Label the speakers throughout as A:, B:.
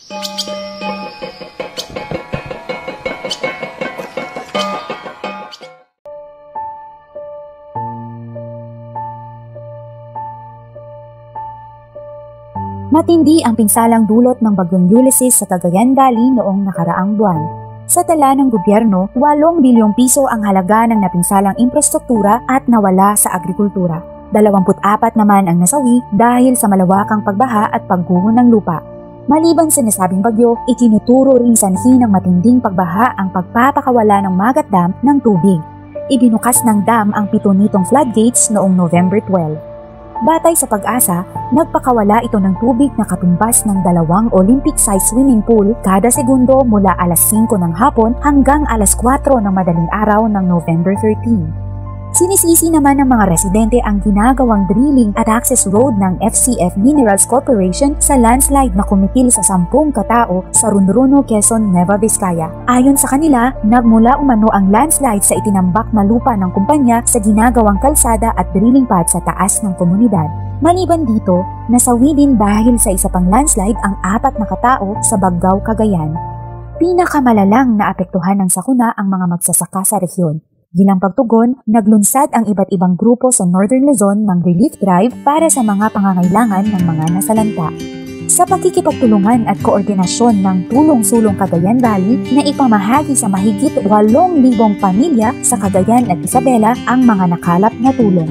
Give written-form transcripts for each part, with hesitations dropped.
A: Matindi ang pinsalang dulot ng bagyong Ulysses sa Cagayan Valley noong nakaraang buwan. Sa tala ng gobyerno, 8 bilyong piso ang halaga ng napinsalang infrastruktura at nawala sa agrikultura. 24 naman ang nasawi dahil sa malawakang pagbaha at pagguho ng lupa. Maliban sa nasabing bagyo, itinuturo rin sanhi ng matinding pagbaha ang pagpapakawala ng Magat Dam ng tubig. Ibinukas ng dam ang 7 nitong floodgates noong November 12. Batay sa Pag-asa, nagpakawala ito ng tubig na katumbas ng 2 Olympic-sized swimming pool kada segundo mula alas 5 ng hapon hanggang alas 4 ng madaling araw ng November 13. Sinisisi naman ng mga residente ang ginagawang drilling at access road ng FCF Minerals Corporation sa landslide na kumitil sa 10 katao sa Runruno, Quezon, Nueva Vizcaya. Ayon sa kanila, nagmula umano ang landslide sa itinambak na lupa ng kumpanya sa ginagawang kalsada at drilling pad sa taas ng komunidad. Maliban dito, nasawi din dahil sa isa pang landslide ang 4 na katao sa Baggao, Cagayan. Pinakamalalang naapektuhan ng sakuna ang mga magsasaka sa rehiyon. Bilang pagtugon, naglunsad ang iba't ibang grupo sa Northern Luzon ng relief drive para sa mga pangangailangan ng mga nasalanta. Sa pakikipagtulungan at koordinasyon ng Tulong-Sulong Cagayan Valley na ipamahagi sa mahigit 8,000 pamilya sa Cagayan at Isabela ang mga nakalap na tulong.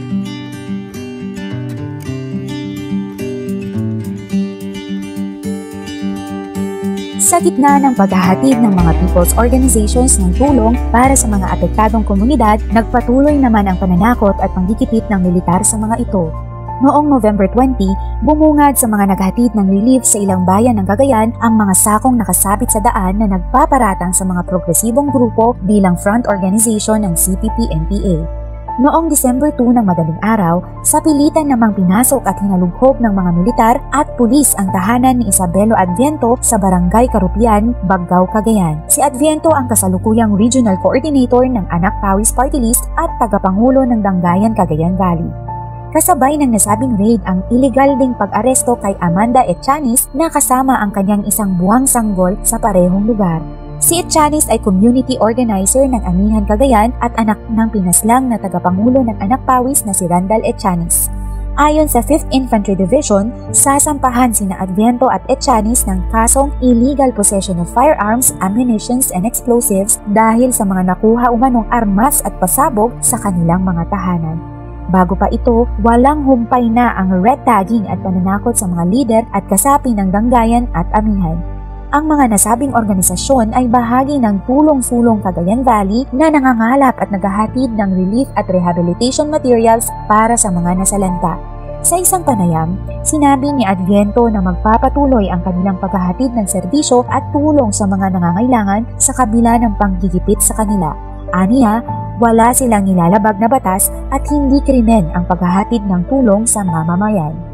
A: Sa gitna ng paghahatid ng mga people's organizations ng tulong para sa mga apektadong komunidad, nagpatuloy naman ang pananakot at panggigipit ng militar sa mga ito. Noong November 20, bumungad sa mga naghatid ng relief sa ilang bayan ng Cagayan ang mga sakong nakasabit sa daan na nagpaparatang sa mga progresibong grupo bilang front organization ng CPP-NPA. Noong December 2 ng madaling araw, sa pilitan namang pinasok at hinalughob ng mga militar at pulis ang tahanan ni Isabelo Adviento sa Barangay Karupian, Baggao, Cagayan. Si Adviento ang kasalukuyang Regional Coordinator ng Anak Pawis Party List at tagapangulo ng Danggayan, Cagayan Valley. Kasabay ng nasabing raid ang iligal ding pag-aresto kay Amanda Etchanis na kasama ang kanyang isang buwang sanggol sa parehong lugar. Si Etchanis ay community organizer ng Amihan, Cagayan at anak ng pinaslang na tagapangulo ng Anak Pawis na si Randall Etchanis. Ayon sa 5th Infantry Division, sasampahan sina Adviento at Etchanis ng kasong illegal possession of firearms, ammunitions, and explosives dahil sa mga nakuha umanong armas at pasabog sa kanilang mga tahanan. Bago pa ito, walang humpay na ang red tagging at pananakot sa mga lider at kasapi ng Danggayan at Amihan. Ang mga nasabing organisasyon ay bahagi ng Tulong-Sulong Cagayan Valley na nangangalap at naghahatid ng relief at rehabilitation materials para sa mga nasalanta. Sa isang panayam, sinabi ni Adviento na magpapatuloy ang kanilang paghahatid ng serbisyo at tulong sa mga nangangailangan sa kabila ng panggigipit sa kanila. Aniya, wala silang nilalabag na batas at hindi krimen ang paghahatid ng tulong sa mamamayan.